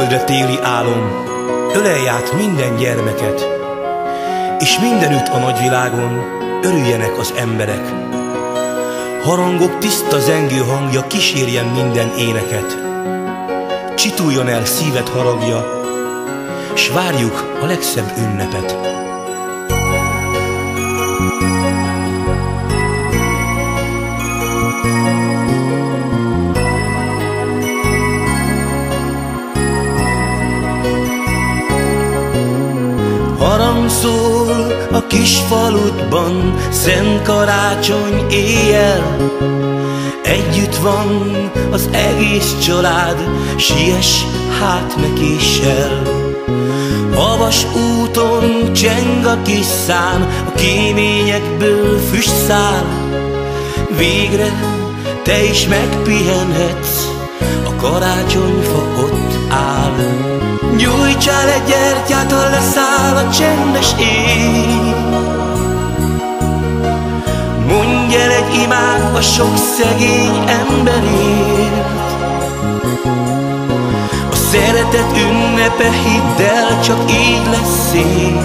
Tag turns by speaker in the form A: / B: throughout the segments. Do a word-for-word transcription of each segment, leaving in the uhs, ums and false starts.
A: földre téli álom, ölelj át minden gyermeket, és mindenütt a nagyvilágon örüljenek az emberek. Harangok tiszta zengő hangja kísérjen minden éneket, csituljon el szíved haragja, s várjuk a legszebb ünnepet. Harang szól a kis faludban, szent karácsony éjjel. Együtt van az egész család, siess hát nekéssel. Havas úton cseng a kis szám, a kéményekből füst száll. Végre te is megpihenhetsz, a karácsonyfa ott áll. Gyújtsál egy gyertyát, ha leszáll a csendes éj. Mondj el egy imát a sok szegény emberért. A szeretet ünnepe, hidd el, csak így lesz szép.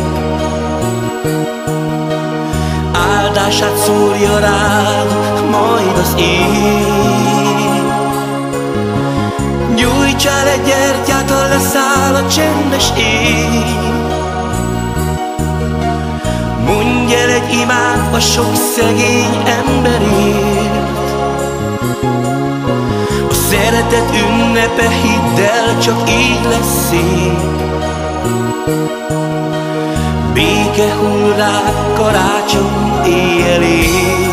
A: Áldását szórja rád majd az ég. Gyújtsál egy gyertyát, ha leszáll a csendes éj. Mondj el egy imát a sok szegény emberért. A szeretet ünnepe, hidd el, csak így lesz szép. Béke hull rá karácsony éjjelén.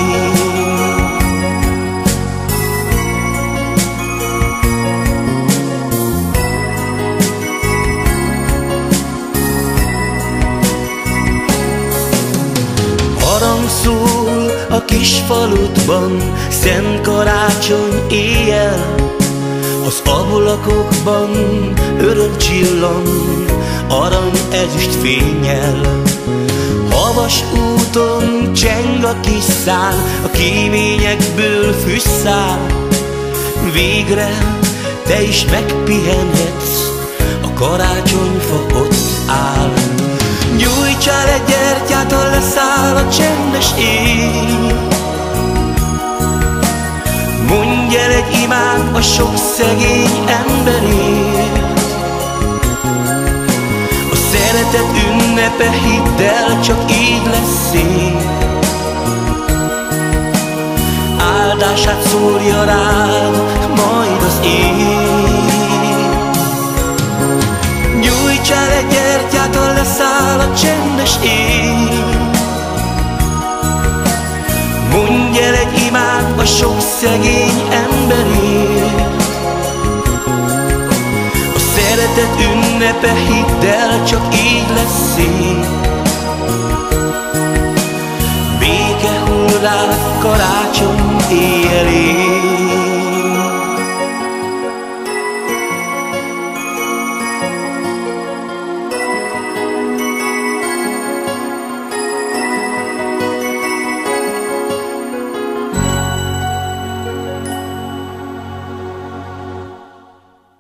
A: Harang szól a kis faludban, szent karácsony éjjel. Az ablakokban öröm csillan, arany ezüst fénnyel. Havas úton cseng a kis szál, a kéményekből füst száll. Végre te is megpihenhetsz, a karácsonyfa ott áll. Gyújtsál egy gyertyát, ha leszáll a csendes éj. Mondj el egy imát a sok szegény emberért. A szeretet ünnepe, hidd el, csak így lesz szép. Áldását szórja rád majd az ég. Gyújtsál egy gyertyát, ha leszáll a csendes éj. Mondj el egy imát a sok szegény emberért. A szeretet ünnepe, hidd el, csak így lesz szép. Béke hull rá karácsony éjjel.